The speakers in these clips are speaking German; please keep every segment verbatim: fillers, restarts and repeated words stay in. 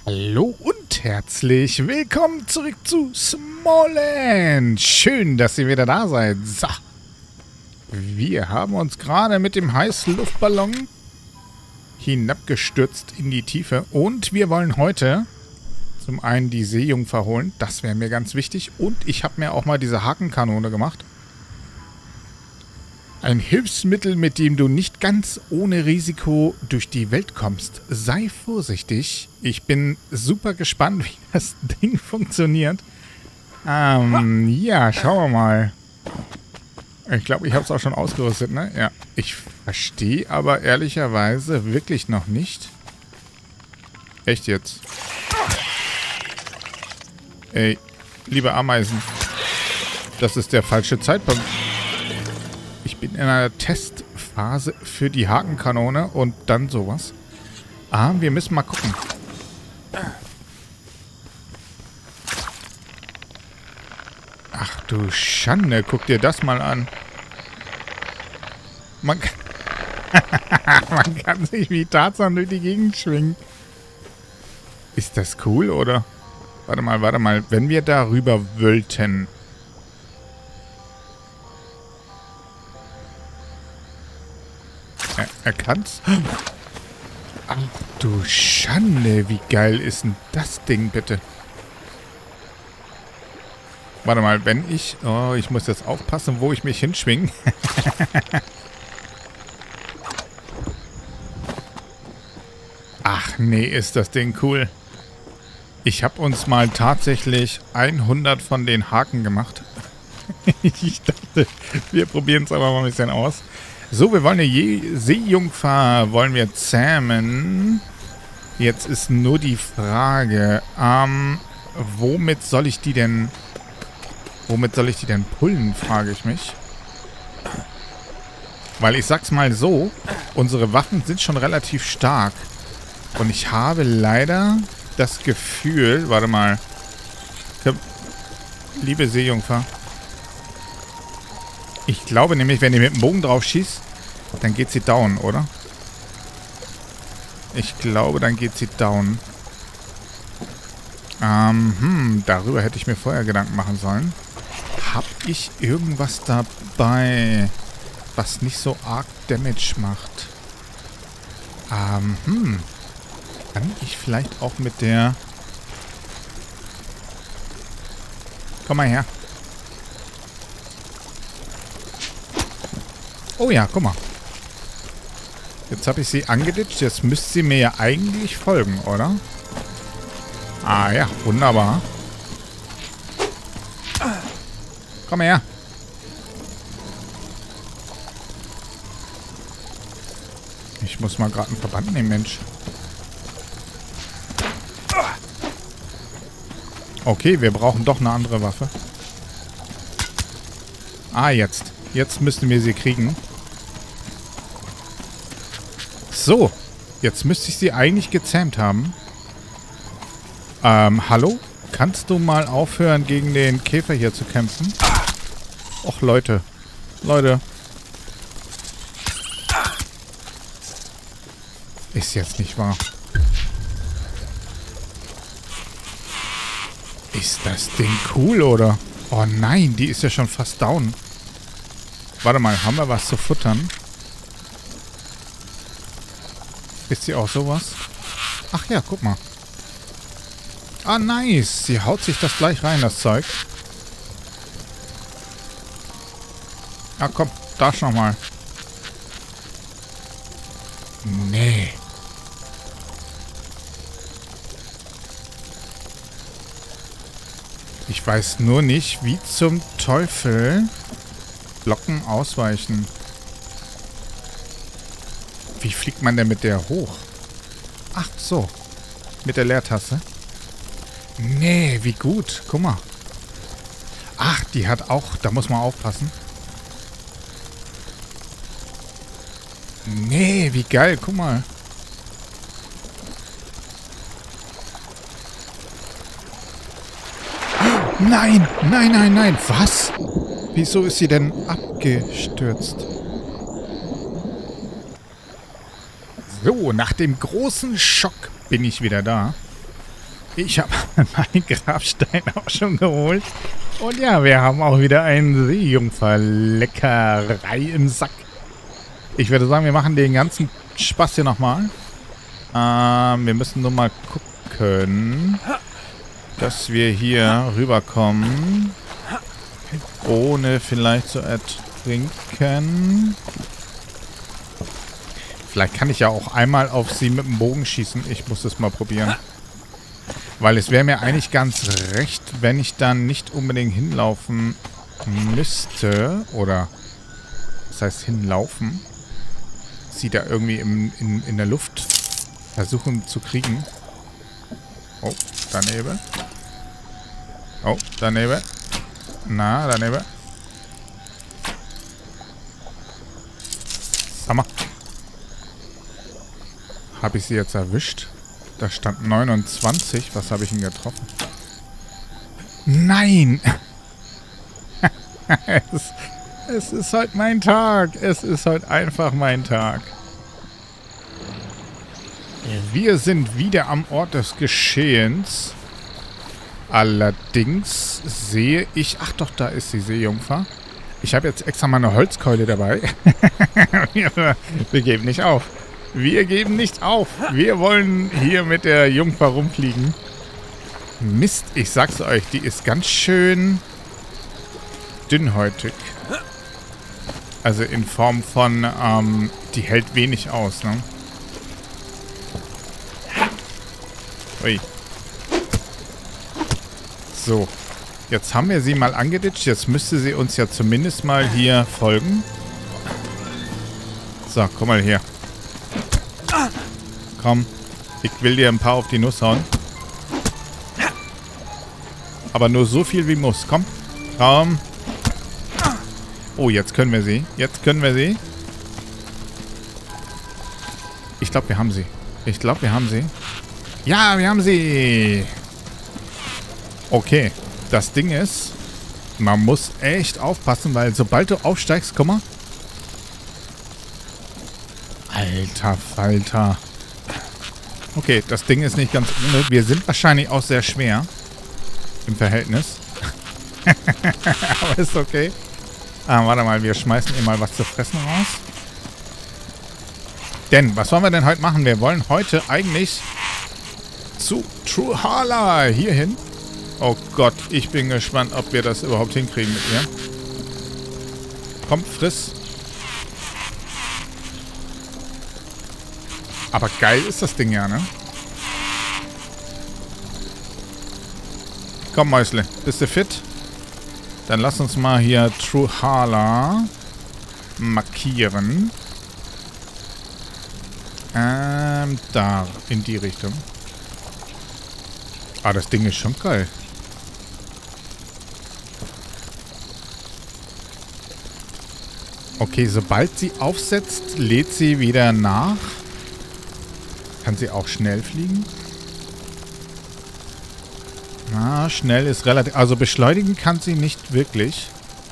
Hallo und herzlich willkommen zurück zu Smalland. Schön, dass ihr wieder da seid. So. Wir haben uns gerade mit dem Heißluftballon hinabgestürzt in die Tiefe. Und wir wollen heute zum einen die Seejungfer holen. Das wäre mir ganz wichtig. Und ich habe mir auch mal diese Hakenkanone gemacht. Ein Hilfsmittel, mit dem du nicht ganz ohne Risiko durch die Welt kommst. Sei vorsichtig. Ich bin super gespannt, wie das Ding funktioniert. Ähm, ja, schauen wir mal. Ich glaube, ich habe es auch schon ausgerüstet, ne? Ja. Ich verstehe aber ehrlicherweise wirklich noch nicht. Echt jetzt? Ey, liebe Ameisen. Das ist der falsche Zeitpunkt. Ich bin in einer Testphase für die Hakenkanone und dann sowas. Ah, wir müssen mal gucken. Ach du Schande, guck dir das mal an. Man kann, man kann sich wie Tarzan durch die Gegend schwingen. Ist das cool, oder? Warte mal, warte mal. Wenn wir darüber wollten... Er, er kann's. Ach du Schande, wie geil ist denn das Ding, bitte? Warte mal, wenn ich... Oh, ich muss jetzt aufpassen, wo ich mich hinschwinge. Ach nee, ist das Ding cool. Ich habe uns mal tatsächlich hundert von den Haken gemacht. Ich dachte, wir probieren es aber mal ein bisschen aus. So, wir wollen eine Je Seejungfer, wollen wir zähmen. Jetzt ist nur die Frage, ähm, womit soll ich die denn, womit soll ich die denn pullen, frage ich mich. Weil ich sag's mal so, unsere Waffen sind schon relativ stark. Und ich habe leider das Gefühl, warte mal, liebe Seejungfer. Ich glaube nämlich, wenn ihr mit dem Bogen drauf schießt, dann geht sie down, oder? Ich glaube, dann geht sie down. Ähm, hm, darüber hätte ich mir vorher Gedanken machen sollen. Hab ich irgendwas dabei, was nicht so arg Damage macht? Ähm, hm. Kann ich vielleicht auch mit der... Komm mal her. Oh ja, guck mal. Jetzt habe ich sie angeditscht. Jetzt müsste sie mir ja eigentlich folgen, oder? Ah ja, wunderbar. Komm her. Ich muss mal gerade einen Verband nehmen, Mensch. Okay, wir brauchen doch eine andere Waffe. Ah, jetzt. Jetzt müssten wir sie kriegen. So. Jetzt müsste ich sie eigentlich gezähmt haben. Ähm, hallo? Kannst du mal aufhören, gegen den Käfer hier zu kämpfen? Och, Leute. Leute. Ist jetzt nicht wahr. Ist das Ding cool, oder? Oh nein, die ist ja schon fast down. Warte mal, haben wir was zu futtern? Ist sie auch sowas? Ach ja, guck mal. Ah, nice. Sie haut sich das gleich rein, das Zeug. Ah, komm, darfst noch mal. Nee. Ich weiß nur nicht, wie zum Teufel Blocken ausweichen. Wie fliegt man denn mit der hoch? Ach so. Mit der Leertaste. Nee, wie gut. Guck mal. Ach, die hat auch... Da muss man aufpassen. Nee, wie geil. Guck mal. Nein, nein, nein, nein. Was? Wieso ist sie denn abgestürzt? So, nach dem großen Schock bin ich wieder da. Ich habe meinen Grabstein auch schon geholt. Und ja, wir haben auch wieder einen Seejungfer-Leckerei im Sack. Ich würde sagen, wir machen den ganzen Spaß hier nochmal. Ähm, wir müssen nur mal gucken, dass wir hier rüberkommen, ohne vielleicht zu ertrinken. Vielleicht kann ich ja auch einmal auf sie mit dem Bogen schießen. Ich muss das mal probieren. Weil es wäre mir eigentlich ganz recht, wenn ich dann nicht unbedingt hinlaufen müsste. Oder, das heißt hinlaufen. Sie da irgendwie im, in, in der Luft versuchen zu kriegen. Oh, daneben. Oh, daneben. Na, daneben. Sag mal. Habe ich sie jetzt erwischt? Da stand neunundzwanzig. Was habe ich denn getroffen? Nein! es, es ist heute mein Tag. Es ist heute einfach mein Tag. Wir sind wieder am Ort des Geschehens. Allerdings sehe ich... Ach doch, da ist die Seejungfer. Ich habe jetzt extra mal eine Holzkeule dabei. wir, wir geben nicht auf. Wir geben nicht auf. Wir wollen hier mit der Jungfer rumfliegen. Mist, ich sag's euch, die ist ganz schön dünnhäutig. Also in Form von, ähm, die hält wenig aus, ne? Ui. So. Jetzt haben wir sie mal angeditscht. Jetzt müsste sie uns ja zumindest mal hier folgen. So, komm mal her. Komm. Ich will dir ein paar auf die Nuss hauen. Aber nur so viel wie muss. Komm. Komm. Oh, jetzt können wir sie. Jetzt können wir sie. Ich glaube, wir haben sie. Ich glaube, wir haben sie. Ja, wir haben sie. Okay. Das Ding ist, man muss echt aufpassen, weil sobald du aufsteigst, guck mal. Alter Falter. Okay, das Ding ist nicht ganz ohne. Wir sind wahrscheinlich auch sehr schwer. Im Verhältnis. Aber ist okay. Ah, warte mal, wir schmeißen ihr mal was zu fressen raus. Denn, was wollen wir denn heute machen? Wir wollen heute eigentlich zu Truhala hierhin. Oh Gott, ich bin gespannt, ob wir das überhaupt hinkriegen mit ihr. Komm, friss. Aber geil ist das Ding ja, ne? Komm, Mäusle. Bist du fit? Dann lass uns mal hier Truhala markieren. Ähm, da. In die Richtung. Ah, das Ding ist schon geil. Okay, sobald sie aufsetzt, lädt sie wieder nach. Kann sie auch schnell fliegen? Na, schnell ist relativ... Also beschleunigen kann sie nicht wirklich.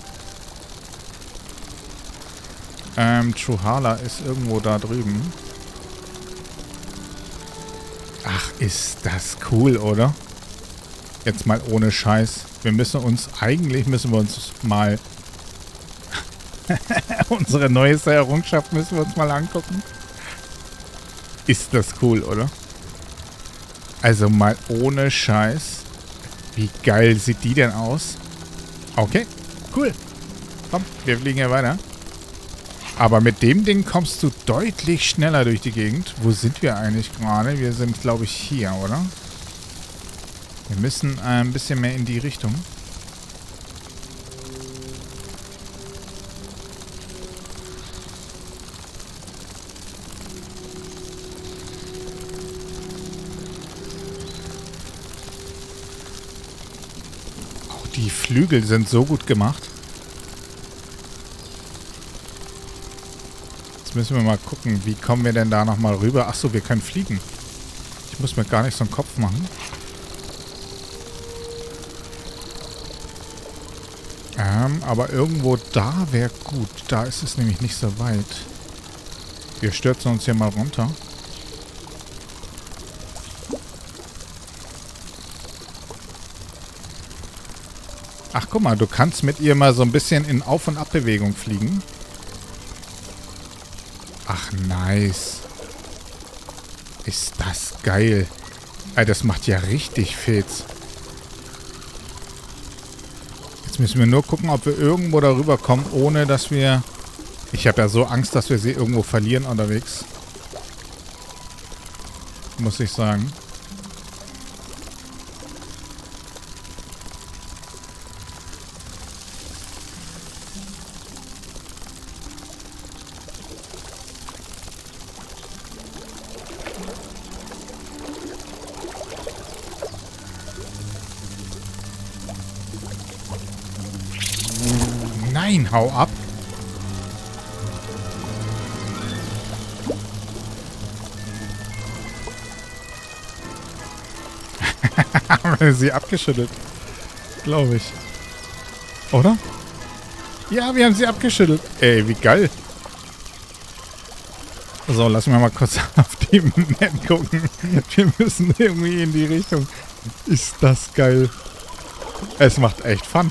Ähm, Truhala ist irgendwo da drüben. Ach, ist das cool, oder? Jetzt mal ohne Scheiß. Wir müssen uns... Eigentlich müssen wir uns mal... Unsere neueste Errungenschaft müssen wir uns mal angucken. Ist das cool, oder? Also mal ohne Scheiß. Wie geil sieht die denn aus? Okay, cool. Komm, wir fliegen hier weiter. Aber mit dem Ding kommst du deutlich schneller durch die Gegend. Wo sind wir eigentlich gerade? Wir sind, glaube ich, hier, oder? Wir müssen äh, ein bisschen mehr in die Richtung. Die Flügel sind so gut gemacht. Jetzt müssen wir mal gucken, wie kommen wir denn da nochmal rüber? Achso, wir können fliegen. Ich muss mir gar nicht so einen Kopf machen. Ähm, aber irgendwo da wäre gut. Da ist es nämlich nicht so weit. Wir stürzen uns hier mal runter. Ach, guck mal, du kannst mit ihr mal so ein bisschen in Auf- und Abbewegung fliegen. Ach, nice. Ist das geil. Ey, das macht ja richtig Fetz. Jetzt müssen wir nur gucken, ob wir irgendwo darüber kommen, ohne dass wir... Ich habe ja so Angst, dass wir sie irgendwo verlieren unterwegs. Muss ich sagen. Nein, hau ab. Haben wir sie abgeschüttelt. Glaube ich. Oder? Ja, wir haben sie abgeschüttelt. Ey, wie geil. So, lassen wir mal kurz auf die Map gucken. Wir müssen irgendwie in die Richtung. Ist das geil. Es macht echt Fun.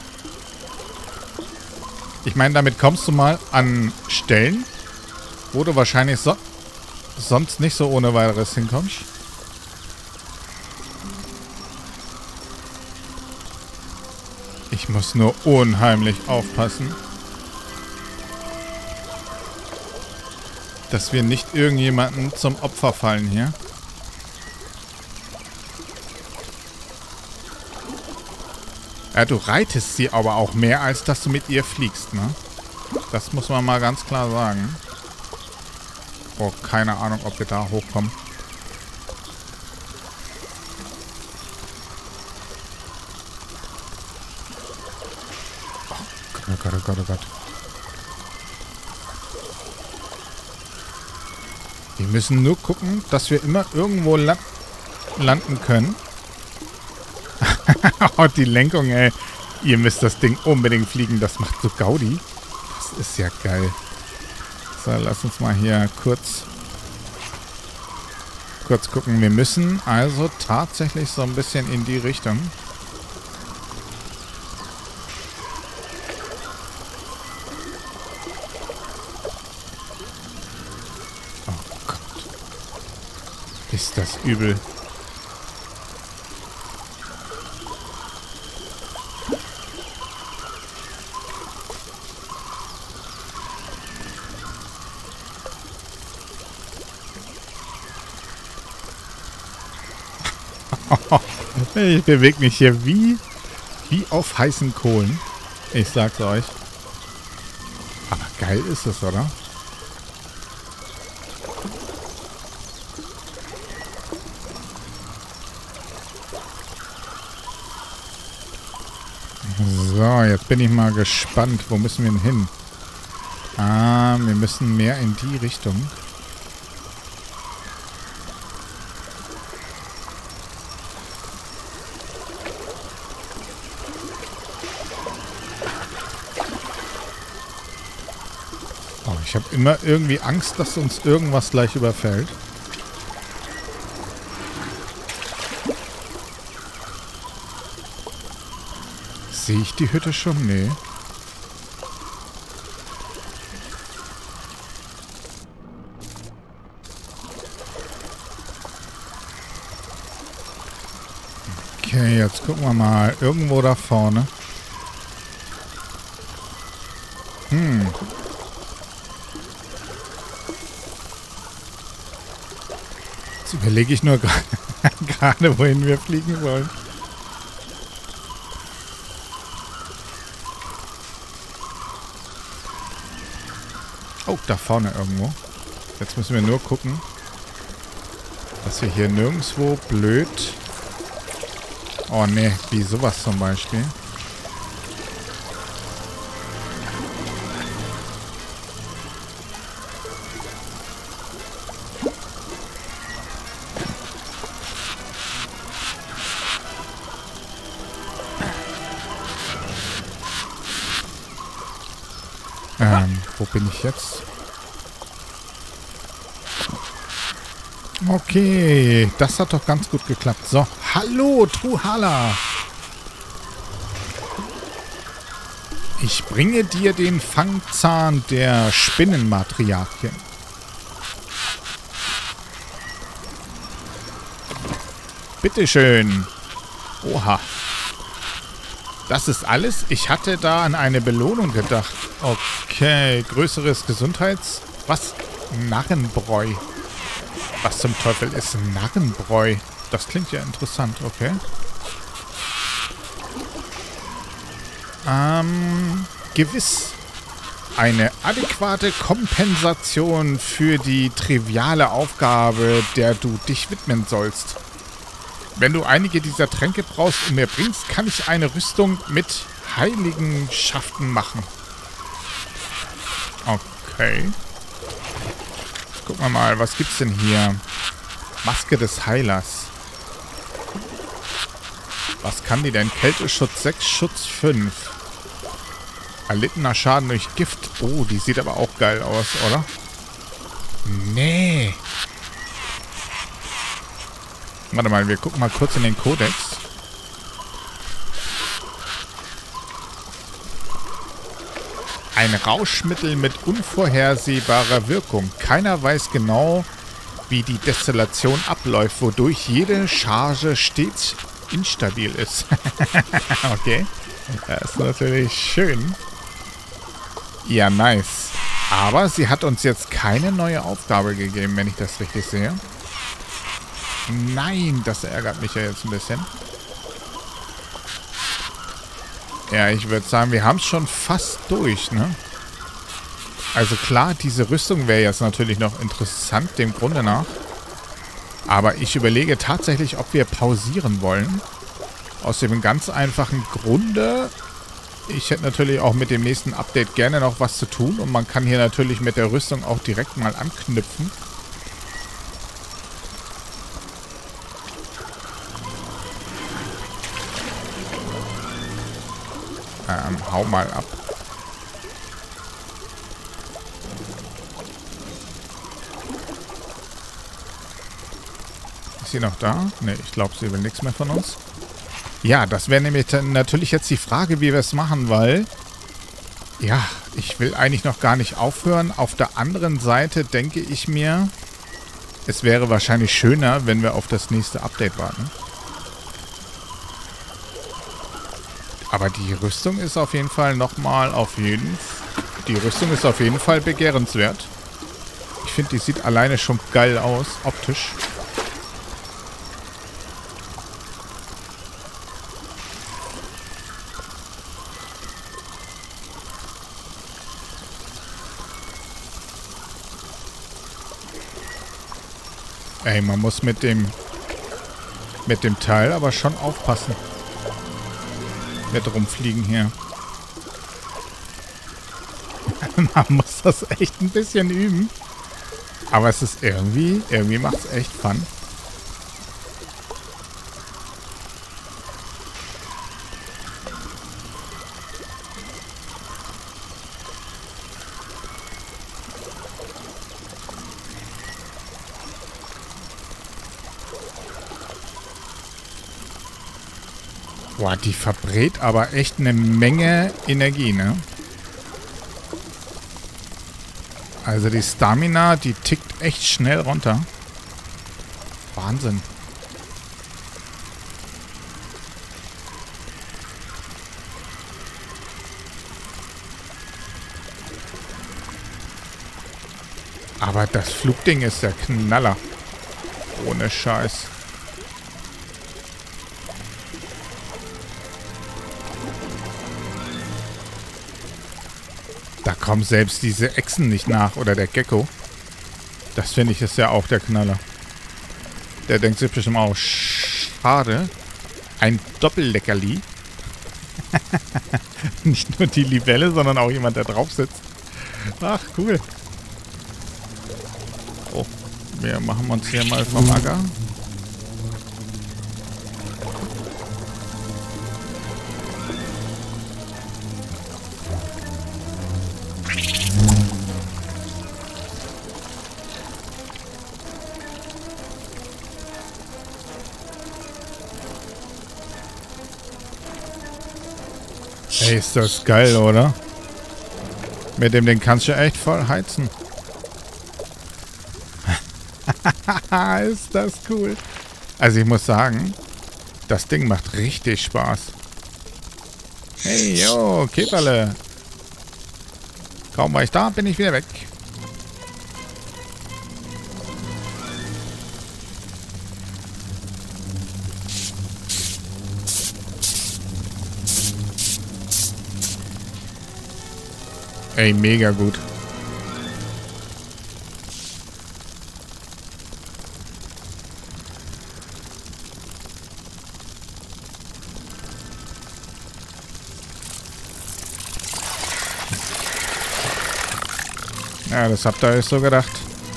Ich meine, damit kommst du mal an Stellen, wo du wahrscheinlich so sonst nicht so ohne weiteres hinkommst. Ich muss nur unheimlich aufpassen, dass wir nicht irgendjemanden zum Opfer fallen hier. Ja, du reitest sie aber auch mehr, als dass du mit ihr fliegst, ne? Das muss man mal ganz klar sagen. Oh, keine Ahnung, ob wir da hochkommen. Oh Gott, oh Gott, oh Gott. Wir müssen nur gucken, dass wir immer irgendwo la landen können. Oh, die Lenkung, ey. Ihr müsst das Ding unbedingt fliegen. Das macht so Gaudi. Das ist ja geil. So, lass uns mal hier kurz kurz gucken. Wir müssen also tatsächlich so ein bisschen in die Richtung. Oh Gott. Ist das übel. Ich bewege mich hier wie, wie auf heißen Kohlen. Ich sag's euch. Aber geil ist es, oder? So, jetzt bin ich mal gespannt. Wo müssen wir denn hin? Ah, wir müssen mehr in die Richtung. Ich habe immer irgendwie Angst, dass uns irgendwas gleich überfällt. Sehe ich die Hütte schon? Nee. Okay, jetzt gucken wir mal. Irgendwo da vorne. Hm. Jetzt überlege ich nur gerade, wohin wir fliegen wollen. Oh, da vorne irgendwo. Jetzt müssen wir nur gucken, dass wir hier nirgendwo blöd... Oh ne, wie sowas zum Beispiel. Ähm, wo bin ich jetzt? Okay, das hat doch ganz gut geklappt. So, hallo, Truhala. Ich bringe dir den Fangzahn der Spinnenmatriarchin. Bitteschön. Oha. Das ist alles? Ich hatte da an eine Belohnung gedacht. Okay, größeres Gesundheits... Was? Narrenbräu. Was zum Teufel ist Narrenbräu? Das klingt ja interessant, okay. Ähm, gewiss. Eine adäquate Kompensation für die triviale Aufgabe, der du dich widmen sollst. Wenn du einige dieser Tränke brauchst und mir bringst, kann ich eine Rüstung mit Heiligenschaften machen. Okay. Jetzt gucken wir mal, was gibt's denn hier? Maske des Heilers. Was kann die denn? Kälteschutz sechs, Schutz fünf. Erlittener Schaden durch Gift. Oh, die sieht aber auch geil aus, oder? Nee. Warte mal, wir gucken mal kurz in den Kodex. Ein Rauschmittel mit unvorhersehbarer Wirkung. Keiner weiß genau, wie die Destillation abläuft, wodurch jede Charge stets instabil ist. Okay. Das ist natürlich schön. Ja, nice. Aber sie hat uns jetzt keine neue Aufgabe gegeben, wenn ich das richtig sehe. Nein, das ärgert mich ja jetzt ein bisschen. Ja, ich würde sagen, wir haben es schon fast durch, ne? Also klar, diese Rüstung wäre jetzt natürlich noch interessant, dem Grunde nach. Aber ich überlege tatsächlich, ob wir pausieren wollen. Aus dem ganz einfachen Grunde, ich hätte natürlich auch mit dem nächsten Update gerne noch was zu tun. Und man kann hier natürlich mit der Rüstung auch direkt mal anknüpfen. Ähm, hau mal ab. Ist sie noch da? Ne, ich glaube, sie will nichts mehr von uns. Ja, das wäre nämlich dann natürlich jetzt die Frage, wie wir es machen, weil... Ja, ich will eigentlich noch gar nicht aufhören. Auf der anderen Seite denke ich mir, es wäre wahrscheinlich schöner, wenn wir auf das nächste Update warten. Aber die Rüstung ist auf jeden Fall nochmal auf jeden... Die Rüstung ist auf jeden Fall begehrenswert. Ich finde, die sieht alleine schon geil aus, optisch. Ey, man muss mit dem... mit dem Teil aber schon aufpassen. Mit rumfliegen hier. Man muss das echt ein bisschen üben. Aber es ist irgendwie... Irgendwie macht es echt Fun. Boah, die verbrät aber echt eine Menge Energie, ne? Also die Stamina, die tickt echt schnell runter. Wahnsinn. Aber das Flugding ist der Knaller. Ohne Scheiß. Da kommen selbst diese Echsen nicht nach. Oder der Gecko. Das finde ich ist ja auch der Knaller. Der denkt sich bestimmt auch, schade. Ein Doppelleckerli. Nicht nur die Libelle, sondern auch jemand, der drauf sitzt. Ach, cool. Oh, wir machen uns hier mal vom Acker. Ey, ist das geil, oder? Mit dem Ding kannst du echt voll heizen. Ist das cool. Also ich muss sagen, das Ding macht richtig Spaß. Hey, yo, Käferle. Kaum war ich da, bin ich wieder weg. Ey, mega gut. Ja, das habt ihr euch so gedacht.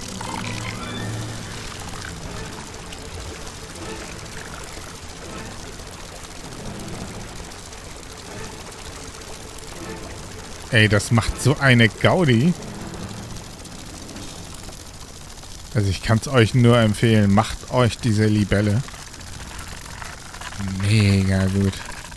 Ey, das macht so eine Gaudi. Also ich kann es euch nur empfehlen. Macht euch diese Libelle. Mega gut.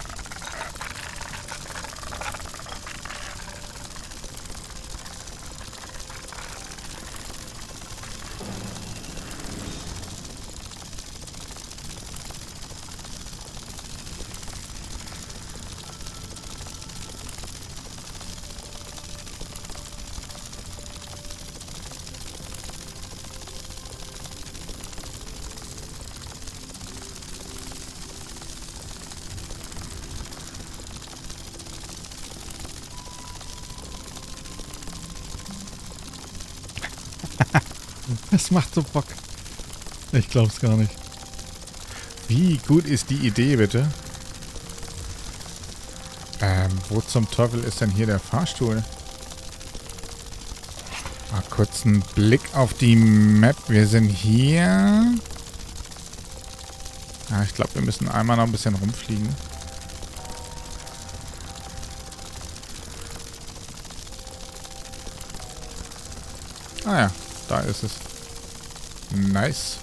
Das macht so Bock. Ich glaub's gar nicht. Wie gut ist die Idee, bitte? Ähm, wo zum Teufel ist denn hier der Fahrstuhl? Mal kurz einen Blick auf die Map. Wir sind hier. Ja, ich glaube, wir müssen einmal noch ein bisschen rumfliegen. Ah ja, da ist es. Nice.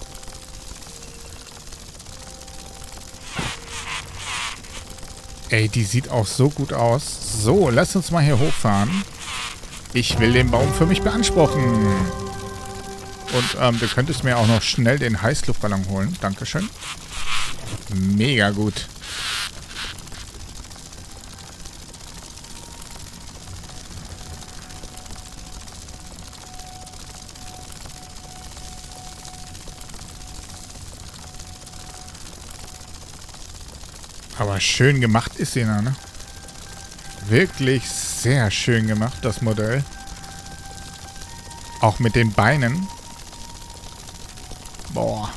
Ey, die sieht auch so gut aus. So, lass uns mal hier hochfahren. Ich will den Baum für mich beanspruchen. Und ähm, du könntest mir auch noch schnell den Heißluftballon holen. Dankeschön. Mega gut. Aber schön gemacht ist sie, ne? Wirklich sehr schön gemacht, das Modell. Auch mit den Beinen. Boah.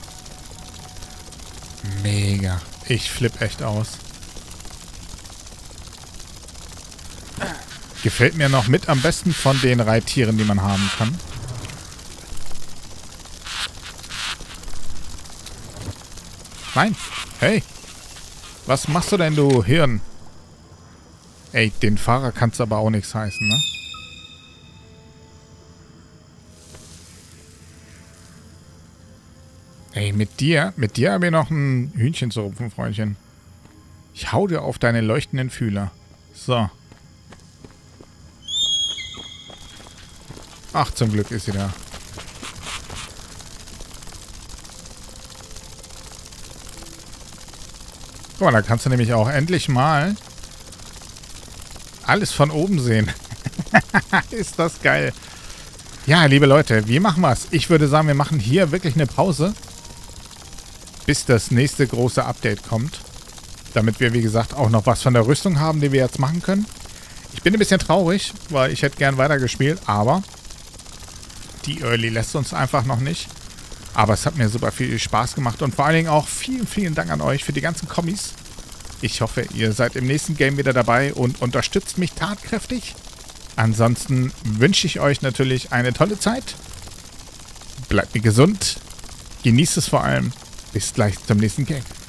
Mega. Ich flipp echt aus. Gefällt mir noch mit am besten von den Reittieren, die man haben kann. Nein. Hey. Was machst du denn, du Hirn? Ey, den Fahrer kannst du aber auch nichts heißen, ne? Ey, mit dir, mit dir habe ich noch ein Hühnchen zu rupfen, Freundchen. Ich hau dir auf deine leuchtenden Fühler. So. Ach, zum Glück ist sie da. Guck mal, da kannst du nämlich auch endlich mal alles von oben sehen. Ist das geil. Ja, liebe Leute, wie machen wir es? Ich würde sagen, wir machen hier wirklich eine Pause, bis das nächste große Update kommt. Damit wir, wie gesagt, auch noch was von der Rüstung haben, die wir jetzt machen können. Ich bin ein bisschen traurig, weil ich hätte gern weitergespielt, aber die Early lässt uns einfach noch nicht. Aber es hat mir super viel Spaß gemacht und vor allen Dingen auch vielen, vielen Dank an euch für die ganzen Kommis. Ich hoffe, ihr seid im nächsten Game wieder dabei und unterstützt mich tatkräftig. Ansonsten wünsche ich euch natürlich eine tolle Zeit. Bleibt mir gesund. Genießt es vor allem. Bis gleich zum nächsten Game.